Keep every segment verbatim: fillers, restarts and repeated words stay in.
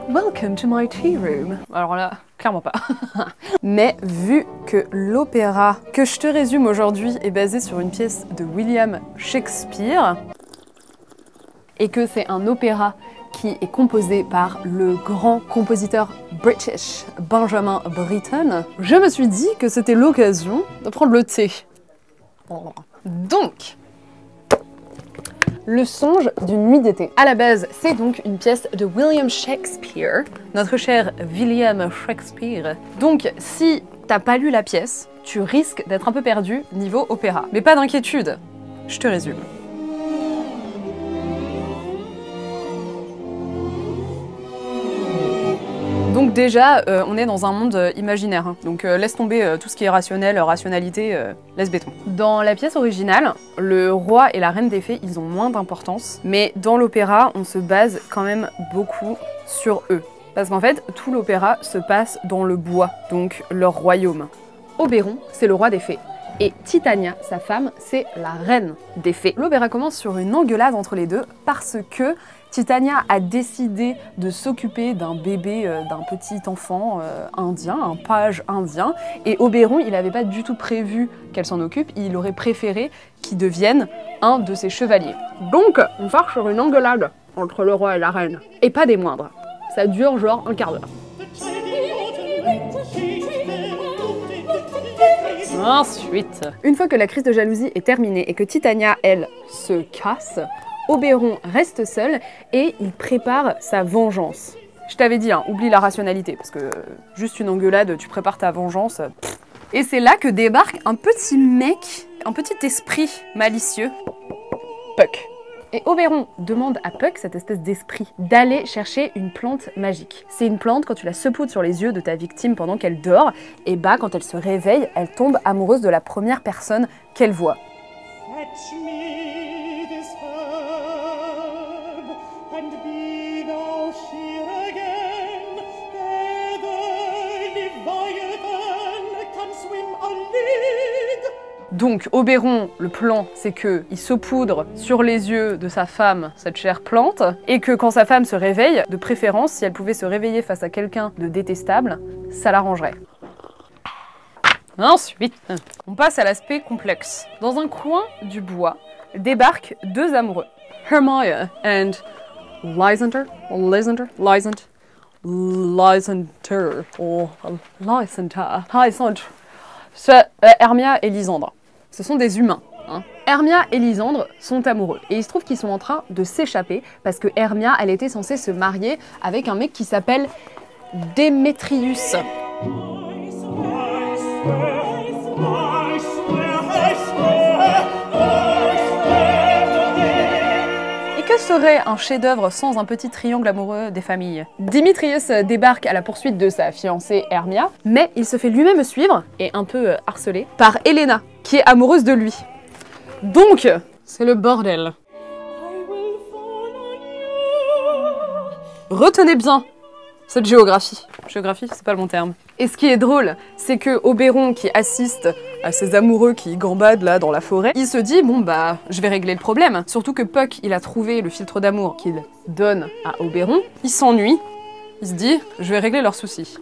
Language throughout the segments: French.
Welcome to my tea room. Alors là, clairement pas. Mais vu que l'opéra que je te résume aujourd'hui est basé sur une pièce de William Shakespeare et que c'est un opéra qui est composé par le grand compositeur british Benjamin Britten, je me suis dit que c'était l'occasion de prendre le thé. Donc, Le songe d'une nuit d'été. À la base, c'est donc une pièce de William Shakespeare, notre cher William Shakespeare. Donc, si t'as pas lu la pièce, tu risques d'être un peu perdu niveau opéra. Mais pas d'inquiétude, je te résume. Donc déjà, euh, on est dans un monde euh, imaginaire, hein. Donc euh, laisse tomber euh, tout ce qui est rationnel, rationalité, euh, laisse béton. Dans la pièce originale, le roi et la reine des fées, ils ont moins d'importance, mais dans l'opéra, on se base quand même beaucoup sur eux. Parce qu'en fait, tout l'opéra se passe dans le bois, donc leur royaume. Oberon, c'est le roi des fées. Et Titania, sa femme, c'est la reine des fées. L'opéra commence sur une engueulade entre les deux parce que Titania a décidé de s'occuper d'un bébé, euh, d'un petit enfant euh, indien, un page indien, et Oberon, il n'avait pas du tout prévu qu'elle s'en occupe, il aurait préféré qu'il devienne un de ses chevaliers. Donc, on part sur une engueulade entre le roi et la reine, et pas des moindres. Ça dure genre un quart d'heure. Ensuite, une fois que la crise de jalousie est terminée et que Titania, elle, se casse, Oberon reste seul et il prépare sa vengeance. Je t'avais dit, hein, oublie la rationalité, parce que euh, juste une engueulade, tu prépares ta vengeance. Pff. Et c'est là que débarque un petit mec, un petit esprit malicieux, Puck. Et Oberon demande à Puck, cette espèce d'esprit, d'aller chercher une plante magique. C'est une plante, quand tu la saupoudres sur les yeux de ta victime pendant qu'elle dort, et bah quand elle se réveille, elle tombe amoureuse de la première personne qu'elle voit. Donc Oberon, le plan, c'est qu'il saupoudre sur les yeux de sa femme cette chère plante, et que quand sa femme se réveille, de préférence, si elle pouvait se réveiller face à quelqu'un de détestable, ça l'arrangerait. Ensuite, on passe à l'aspect complexe. Dans un coin du bois, débarquent deux amoureux, Hermione and Lysander, Lysander, Lysant, Lysander, ou Lysanta, Lysandre. Euh, Hermia et Lysandre. Ce sont des humains. Hein. Hermia et Lysandre sont amoureux. Et il se trouve qu'ils sont en train de s'échapper parce que Hermia, elle était censée se marier avec un mec qui s'appelle Démétrius. Et que serait un chef-d'œuvre sans un petit triangle amoureux des familles? Démétrius débarque à la poursuite de sa fiancée Hermia, mais il se fait lui-même suivre, et un peu harcelé, par Helena, qui est amoureuse de lui. Donc, c'est le bordel. Retenez bien cette géographie. Géographie, c'est pas le bon terme. Et ce qui est drôle, c'est que Oberon, qui assiste à ses amoureux qui gambadent là dans la forêt, il se dit, bon bah, je vais régler le problème. Surtout que Puck, il a trouvé le filtre d'amour qu'il donne à Oberon. Il s'ennuie, il se dit, je vais régler leurs soucis.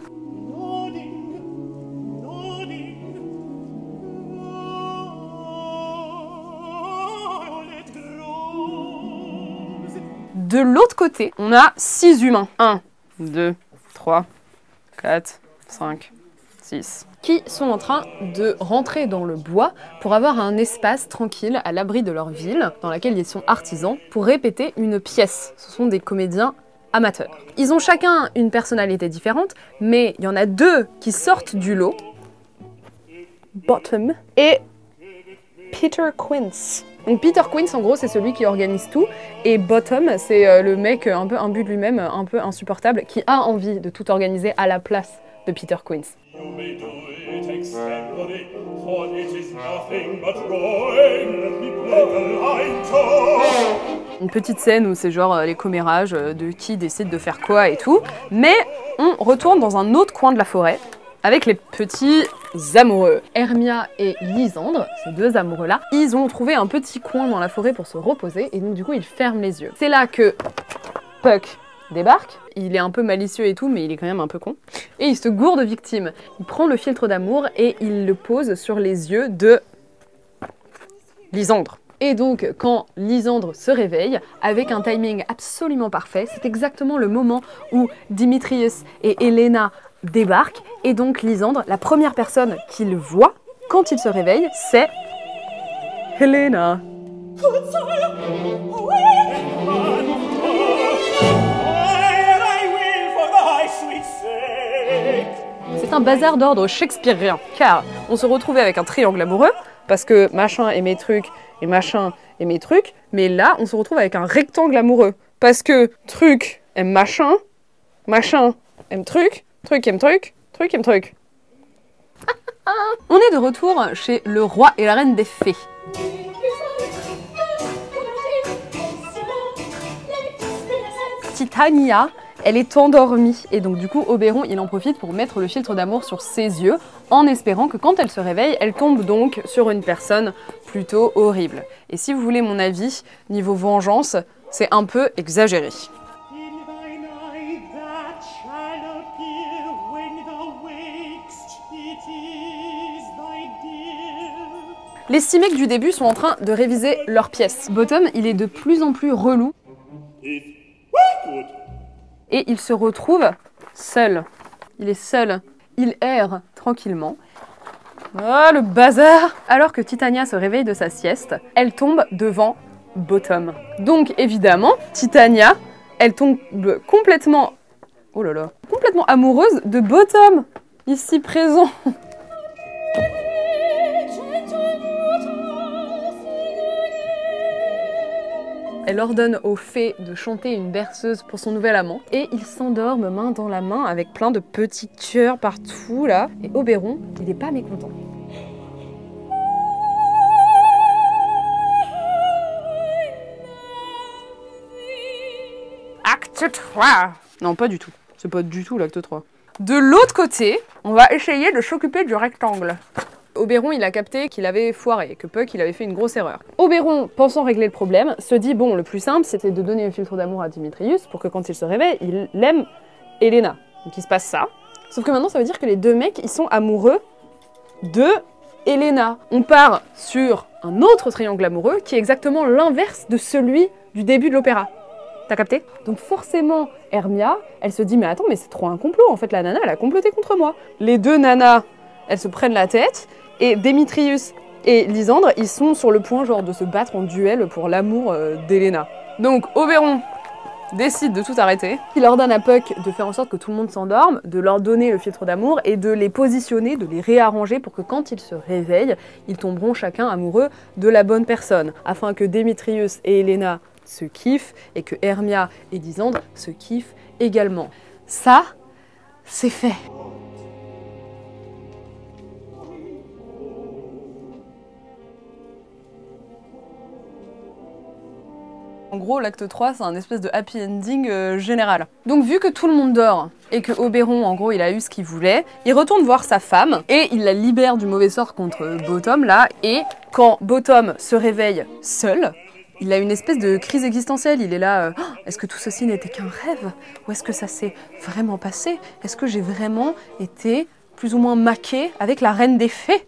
De l'autre côté, on a six humains. un, deux, trois, quatre, cinq, six. Qui sont en train de rentrer dans le bois pour avoir un espace tranquille à l'abri de leur ville, dans laquelle ils sont artisans, pour répéter une pièce. Ce sont des comédiens amateurs. Ils ont chacun une personnalité différente, mais il y en a deux qui sortent du lot. Bottom et Peter Quince. Donc Peter Quince, en gros, c'est celui qui organise tout, et Bottom, c'est euh, le mec un peu imbu de lui-même, un peu insupportable, qui a envie de tout organiser à la place de Peter Quince. Une petite scène où c'est genre euh, les commérages euh, de qui décide de faire quoi et tout, mais on retourne dans un autre coin de la forêt, avec les petits amoureux. Hermia et Lysandre, ces deux amoureux-là, ils ont trouvé un petit coin dans la forêt pour se reposer, et donc du coup ils ferment les yeux. C'est là que Puck débarque. Il est un peu malicieux et tout, mais il est quand même un peu con. Et il se gourde de victime. Il prend le filtre d'amour et il le pose sur les yeux de Lysandre. Et donc, quand Lysandre se réveille, avec un timing absolument parfait, c'est exactement le moment où Démétrius et Helena débarquent. Et donc, Lysandre, la première personne qu'il voit quand il se réveille, c'est Helena. C'est un bazar d'ordre shakespearien, car on se retrouvait avec un triangle amoureux, parce que machin aimait truc et machin aimait truc, mais là, on se retrouve avec un rectangle amoureux, parce que truc aime machin, machin aime truc, truc aime truc, truc aime truc. On est de retour chez le roi et la reine des fées. Titania, elle est endormie et donc du coup Oberon il en profite pour mettre le filtre d'amour sur ses yeux en espérant que quand elle se réveille, elle tombe donc sur une personne plutôt horrible. Et si vous voulez mon avis, niveau vengeance, c'est un peu exagéré. Les six mecs du début sont en train de réviser leurs pièces. Bottom, il est de plus en plus relou. Et il se retrouve seul. Il est seul. Il erre tranquillement. Oh, le bazar! Alors que Titania se réveille de sa sieste, elle tombe devant Bottom. Donc, évidemment, Titania, elle tombe complètement... Oh là là. Complètement amoureuse de Bottom, ici présent. Elle ordonne aux fées de chanter une berceuse pour son nouvel amant. Et ils s'endorment main dans la main avec plein de petits cœurs partout là. Et Oberon, il n'est pas mécontent. Acte trois. Non, pas du tout. C'est pas du tout l'acte trois. De l'autre côté, on va essayer de s'occuper du rectangle. Oberon, il a capté qu'il avait foiré, que Puck, il avait fait une grosse erreur. Oberon, pensant régler le problème, se dit, bon, le plus simple, c'était de donner un filtre d'amour à Démétrius pour que quand il se réveille, il aime Helena. Donc il se passe ça. Sauf que maintenant, ça veut dire que les deux mecs, ils sont amoureux de Helena. On part sur un autre triangle amoureux qui est exactement l'inverse de celui du début de l'opéra. T'as capté? Donc forcément, Hermia, elle se dit, mais attends, mais c'est trop un complot. En fait, la nana, elle a comploté contre moi. Les deux nanas, elles se prennent la tête. Et Démétrius et Lysandre, ils sont sur le point genre de se battre en duel pour l'amour euh, d'Helena. Donc Oberon décide de tout arrêter. Il ordonne à Puck de faire en sorte que tout le monde s'endorme, de leur donner le filtre d'amour et de les positionner, de les réarranger pour que quand ils se réveillent, ils tomberont chacun amoureux de la bonne personne. Afin que Démétrius et Helena se kiffent et que Hermia et Lysandre se kiffent également. Ça, c'est fait. En gros, l'acte trois, c'est un espèce de happy ending euh, général. Donc vu que tout le monde dort et que Oberon, en gros, il a eu ce qu'il voulait, il retourne voir sa femme et il la libère du mauvais sort contre Bottom, là. Et quand Bottom se réveille seul, il a une espèce de crise existentielle. Il est là, euh, oh, est-ce que tout ceci n'était qu'un rêve? Ou est-ce que ça s'est vraiment passé? Est-ce que j'ai vraiment été plus ou moins maqué avec la reine des fées?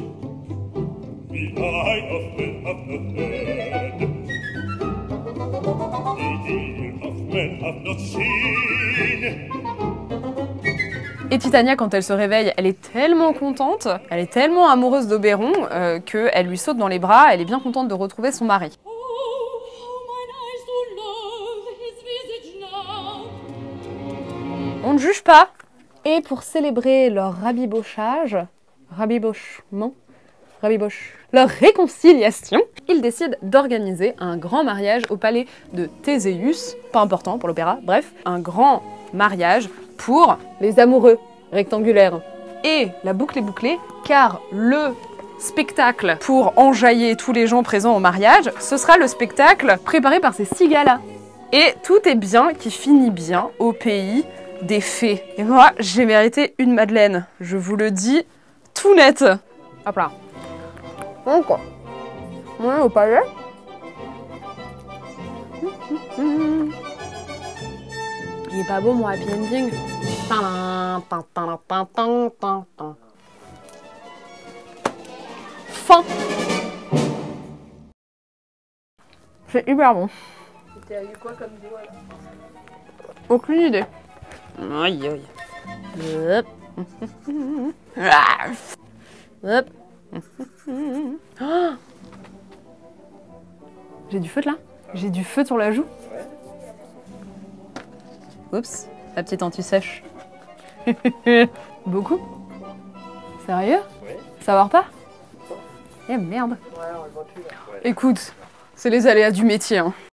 Et Titania, quand elle se réveille, elle est tellement contente, elle est tellement amoureuse d'Oberon euh, qu'elle lui saute dans les bras, elle est bien contente de retrouver son mari. On ne juge pas. Et pour célébrer leur rabibochage, rabibochement, rabiboche, leur réconciliation, ils décident d'organiser un grand mariage au palais de Théséus, pas important pour l'opéra, bref, un grand mariage pour les amoureux rectangulaires. Et la boucle est bouclée, car le spectacle pour enjailler tous les gens présents au mariage, ce sera le spectacle préparé par ces six gars-là. Et tout est bien qui finit bien au pays des fées. Et moi, j'ai mérité une madeleine, je vous le dis tout net. Hop là. Donc, on est au palais. Il est pas beau mon happy ending. Tin, tin, tin, tin, tin, tin, tin. Fin. C'est hyper bon. T'as eu quoi comme doigt là? Aucune idée. Aïe aïe. Hop. Hop. Oh, j'ai du feu là. J'ai du feu sur la joue. Oups, la petite anti-sèche. Beaucoup? Sérieux? Oui. Ça va pas? Eh merde. Ouais, on le voit plus là. Ouais. Écoute, c'est les aléas du métier. Hein.